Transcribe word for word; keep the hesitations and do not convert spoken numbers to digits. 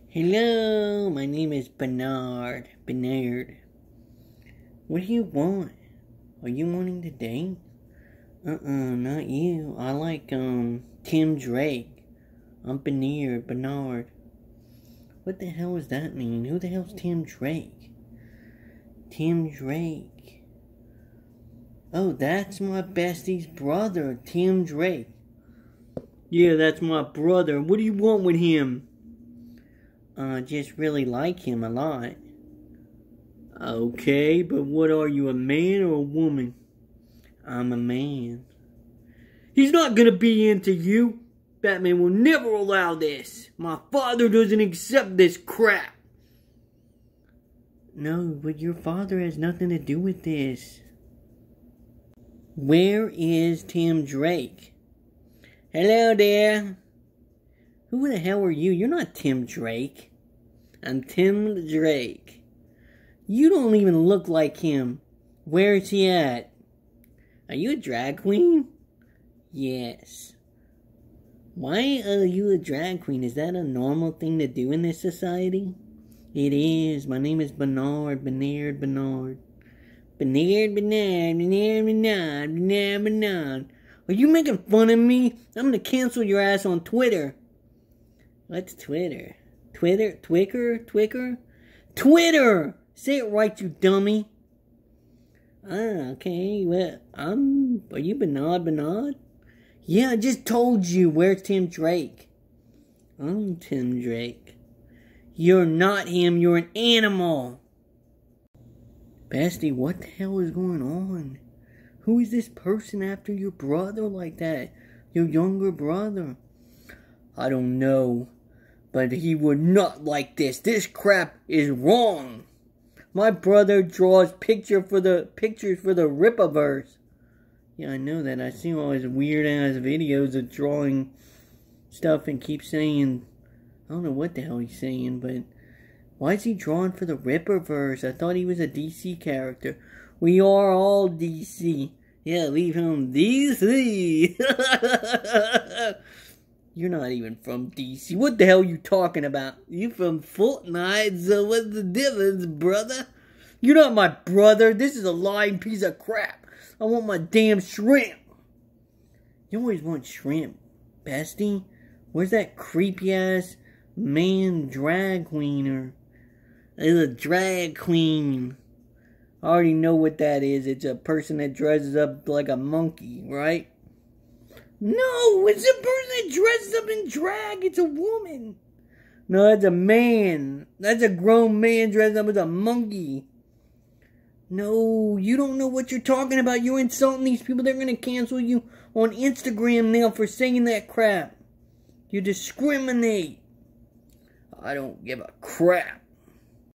Hello, my name is Bernard. Bernard. What do you want? Are you wanting to date? Uh-uh, not you. I like, um, Tim Drake. I'm Bernard. Bernard. What the hell does that mean? Who the hell's Tim Drake? Tim Drake. Oh, that's my bestie's brother, Tim Drake. Yeah, that's my brother. What do you want with him? Uh, just really like him a lot. Okay, but what are you, a man or a woman? I'm a man. He's not gonna be into you. Batman will never allow this. My father doesn't accept this crap. No, but your father has nothing to do with this. Where is Tim Drake? Hello there. Who the hell are you? You're not Tim Drake. I'm Tim Drake. You don't even look like him. Where is he at? Are you a drag queen? Yes. Why are you a drag queen? Is that a normal thing to do in this society? It is. My name is Bernard. Bernard. Bernard. Bernard. Bernard. Bernard. Bernard. Bernard. Bernard. Are you making fun of me? I'm gonna cancel your ass on Twitter. What's Twitter? Twitter? Twicker? Twicker? Twitter! Say it right, you dummy. Ah, okay. Well, I'm... Are you Bernard Bernard? Yeah, I just told you. Where's Tim Drake? I'm Tim Drake. You're not him. You're an animal. Bestie, what the hell is going on? Who is this person after your brother like that? Your younger brother? I don't know. But he would not like this. This crap is wrong. My brother draws picture for the pictures for the Rippaverse. Yeah, I know that. I see all his weird ass videos of drawing stuff and keep saying, I don't know what the hell he's saying, but why is he drawing for the Rippaverse? I thought he was a D C character. We are all D C. Yeah, leave him D C. You're not even from D C. What the hell are you talking about? You from Fortnite, so what's the difference, brother? You're not my brother. This is a lying piece of crap. I want my damn shrimp. You always want shrimp, bestie. Where's that creepy ass man drag queener? It's a drag queen. I already know what that is. It's a person that dresses up like a monkey, right? No, it's a person that dresses up in drag. It's a woman. No, that's a man. That's a grown man dressed up as a monkey. No, you don't know what you're talking about. You're insulting these people. They're going to cancel you on Instagram now for saying that crap. You discriminate. I don't give a crap.